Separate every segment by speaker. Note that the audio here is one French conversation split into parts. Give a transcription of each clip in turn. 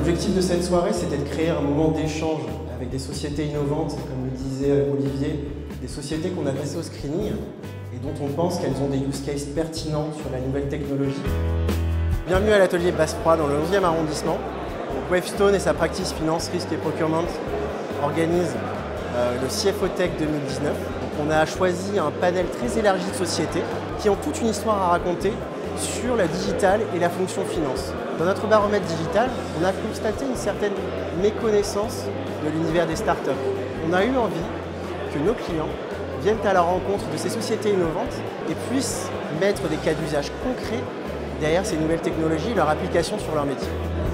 Speaker 1: L'objectif de cette soirée, c'était de créer un moment d'échange avec des sociétés innovantes, comme le disait Olivier, des sociétés qu'on a passées au screening et dont on pense qu'elles ont des use cases pertinents sur la nouvelle technologie. Bienvenue à l'atelier Basse-Proie dans le 11e arrondissement. Wavestone et sa practice finance, risque et procurement organisent le CFO Tech 2019. Donc on a choisi un panel très élargi de sociétés qui ont toute une histoire à raconter sur la digitale et la fonction finance. Dans notre baromètre digital, on a constaté une certaine méconnaissance de l'univers des startups. On a eu envie que nos clients viennent à la rencontre de ces sociétés innovantes et puissent mettre des cas d'usage concrets derrière ces nouvelles technologies et leur application sur leur métier.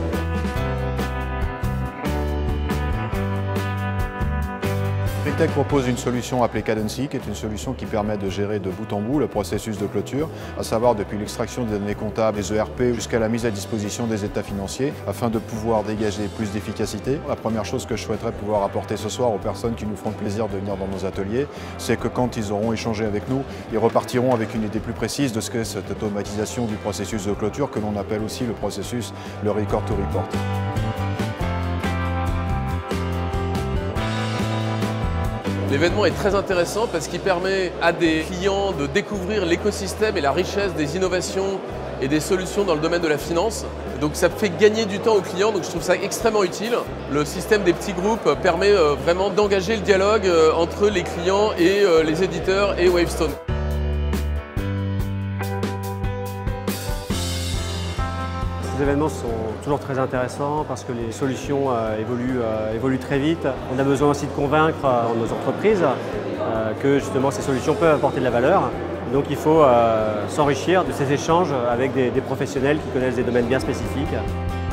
Speaker 2: Tech propose une solution appelée Cadency, qui est une solution qui permet de gérer de bout en bout le processus de clôture, à savoir depuis l'extraction des données comptables, des ERP, jusqu'à la mise à disposition des états financiers, afin de pouvoir dégager plus d'efficacité. La première chose que je souhaiterais pouvoir apporter ce soir aux personnes qui nous feront le plaisir de venir dans nos ateliers, c'est que quand ils auront échangé avec nous, ils repartiront avec une idée plus précise de ce qu'est cette automatisation du processus de clôture, que l'on appelle aussi le processus, le record to report.
Speaker 3: L'événement est très intéressant parce qu'il permet à des clients de découvrir l'écosystème et la richesse des innovations et des solutions dans le domaine de la finance. Donc ça fait gagner du temps aux clients, donc je trouve ça extrêmement utile. Le système des petits groupes permet vraiment d'engager le dialogue entre les clients et les éditeurs et Wavestone.
Speaker 4: Ces événements sont toujours très intéressants parce que les solutions évoluent très vite. On a besoin aussi de convaincre nos entreprises que justement ces solutions peuvent apporter de la valeur. Donc il faut s'enrichir de ces échanges avec des professionnels qui connaissent des domaines bien spécifiques.